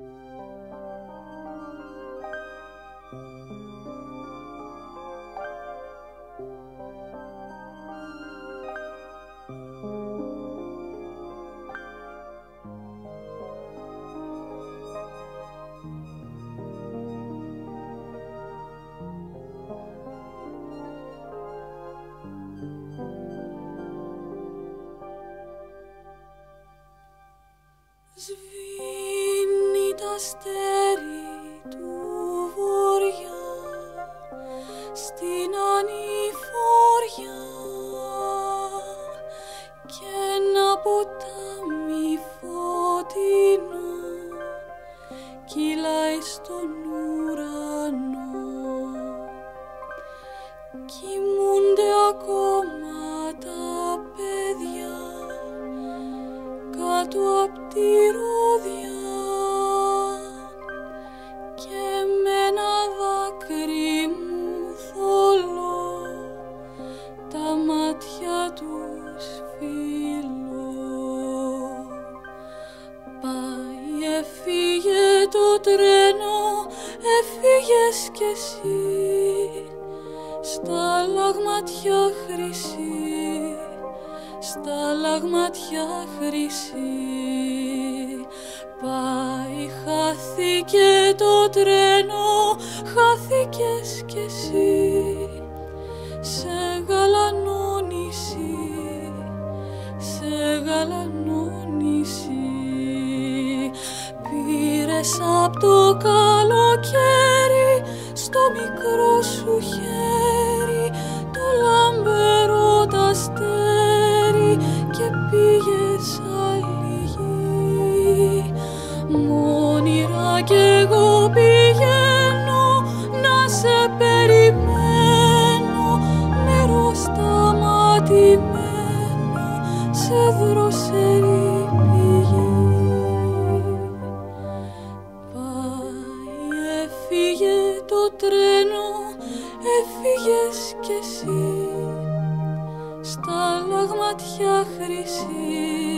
Σβήνει τ' αστέρι του βοριά στην ανηφοριά κι ένα ποτάμι φωτεινό κυλάει στον ουρανό. Κοιμούνται ακόμα τα παιδιά κάτω απ' τη ρόδια και με ένα δάκρυ μου θολώ τα μάτια τους φιλώ. Πάει, έφυγε το τρένο, έφυγες κι εσύ στα λαγματιά χρυσή, στα λαγματιά χρυσή. Πάει, χάθηκε το τρένο, χάθηκες κι εσύ σε γαλανό νησί, σε γαλανό νησί. Πήρες απ' το καλοκαίρι στο μικρό σου χέρι το λαμπερό τ' αστέρι και πήγες άλλη γη. Μόνιρα κι εγώ πηγαίνω να σε περιμένω, νερό σταματημένο σε δροσερή πηγή. Πάει, έφυγε το τρένο, έφυγες κι εσύ στα λαγματιά χρυσή,